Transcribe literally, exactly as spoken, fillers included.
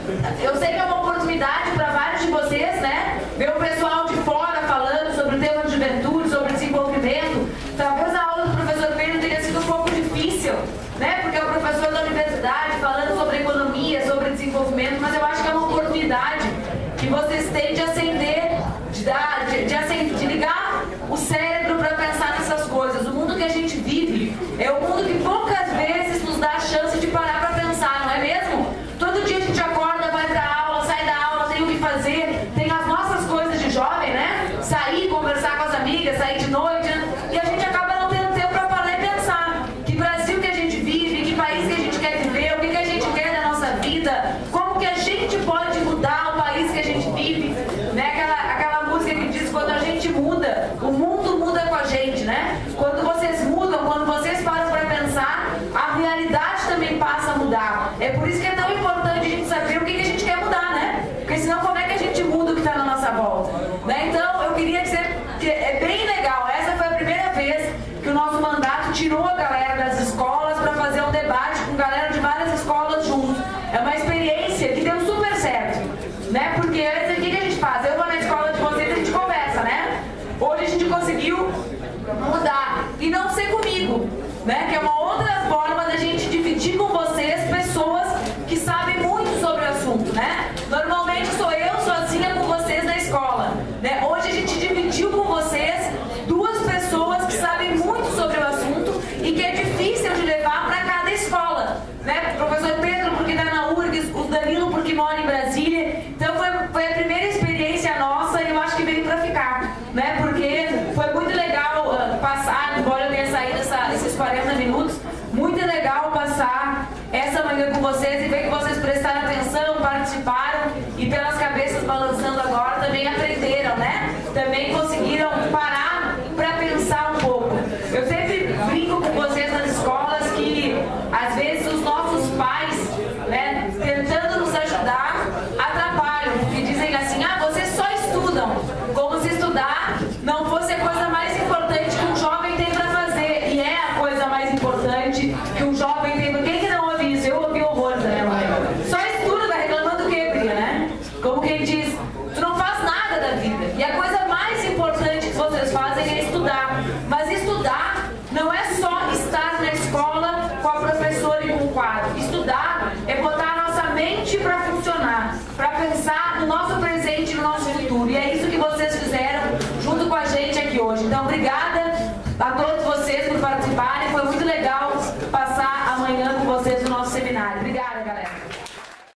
eu sei que é uma oportunidade para vários de vocês, né? Ver o pessoal de fora falando sobre o tema de juventude, sobre desenvolvimento. Talvez a aula do professor Pedro tenha sido um pouco difícil, né? Porque é o professor da universidade falando sobre economia, sobre desenvolvimento, mas eu acho que é uma oportunidade que vocês têm de acender, de, dar, de, de, acender, de ligar o cérebro para pensar nessas coisas. O mundo que a gente vive é um mundo que poucas vezes nos dá a chance de parar para pensar, não é mesmo? Todo dia a gente acorda, vai para a aula, sai da aula, tem o que fazer, tem as nossas coisas de jovem, né? Sair, conversar com as amigas, sair de noite, e a gente acaba não tendo tempo para parar e pensar que Brasil que a gente vive, que país que a gente quer viver, o que, que a gente quer da nossa vida, como que a gente pode mudar o país que a gente vive, né? Aquela, aquela música que diz, quando a gente muda, o mundo muda com a gente, né? Quando vocês mudam, quando vocês param para pensar, a realidade também passa a mudar. É por isso que é tão importante a gente saber o que, que a gente quer mudar, né? Porque senão como é que a gente muda o que está na nossa volta? Né? Então, eu queria dizer que é bem legal. Essa foi a primeira vez que o nosso mandato tirou a galera das escolas para fazer um debate com galera de várias escolas juntos. É uma experiência que deu super certo, né? Porque antes, o que, que a gente faz? Eu vou na escola de vocês e a gente conversa, né? Hoje a gente conseguiu mudar. E não ser comigo, né? Que é uma outra forma da gente dividir com vocês pessoas que sabem